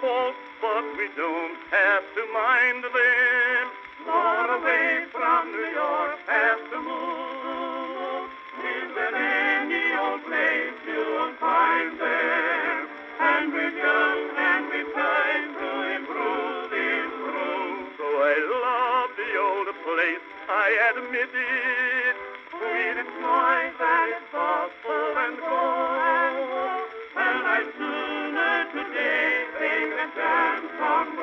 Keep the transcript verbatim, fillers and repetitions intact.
walk, but we don't have to mind them. Far away from New York, have to move. Is there any old place you won't find them? And we're young and we try to improve, improve. So I love the old place, I admit it. Sweet it's noise and it's thoughtful and cold. And I'd sooner today take a chance on